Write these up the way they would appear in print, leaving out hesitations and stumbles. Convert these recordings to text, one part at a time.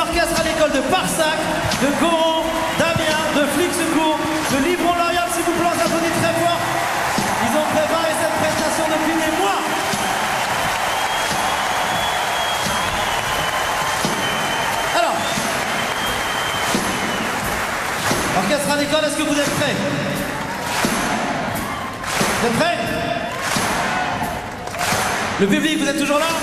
orchestres à l'école de Parsac, de Coron, d'Amiens, de Flixecourt, de Livron-Loriol, s'il vous plaît, on s'applaudit très fort. Ils ont préparé cette prestation depuis des mois. Alors, orchestre à l'école, est-ce que vous êtes prêts? Vous êtes prêts? Le public, vous êtes toujours là?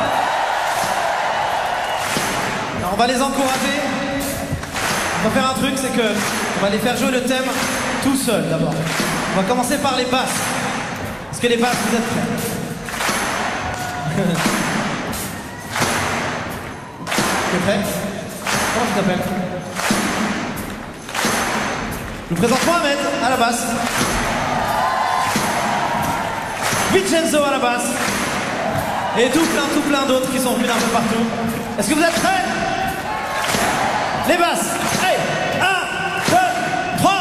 Alors, on va les encourager. On va faire un truc, c'est que on va les faire jouer le thème tout seul d'abord. On va commencer par les basses. Est-ce que les basses, vous êtes prêts? Tu es prêt? Comment tu t'appelles? Je vous présente Mohamed à la basse. Vincenzo à la basse. Et tout plein d'autres qui sont venus d'un peu partout. Est-ce que vous êtes prêts? Les basses. Allez, 1, 2, 3.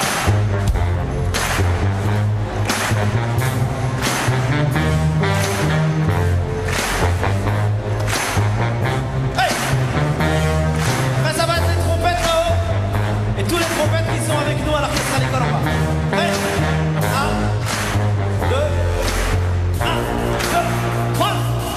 Allez. Après ça va être les trompettes là-haut. Et tous les trompettes qui sont avec nous à l'orchestre à l'école en bas. Allez. 1, 2, 1, 2, 3.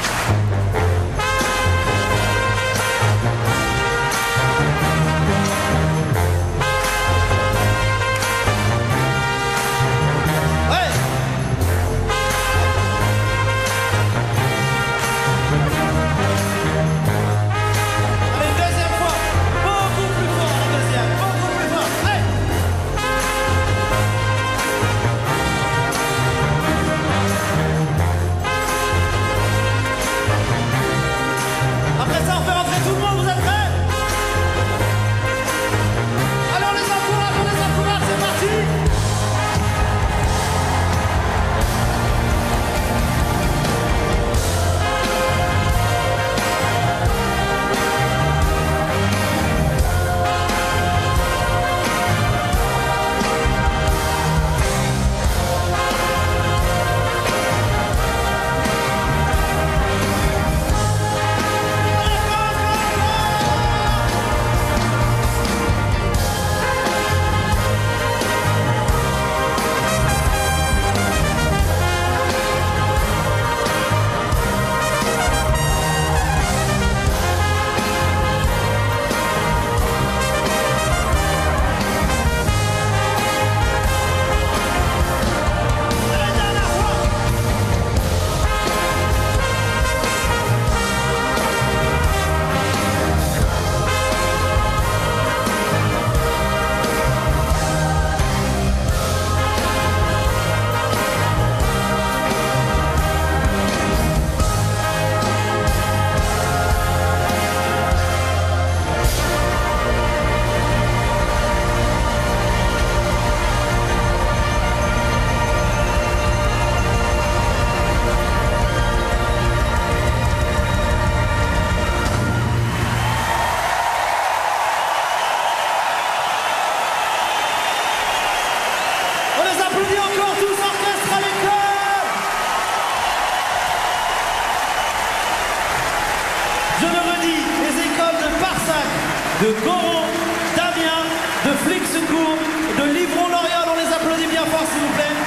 De Coron, d'Amiens, de Flixecourt, de Livron-Loriol, on les applaudit bien fort s'il vous plaît.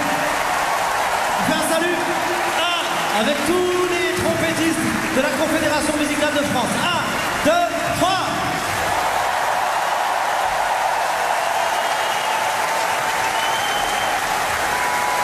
On fait un salut avec tous les trompettistes de la Confédération musicale de France.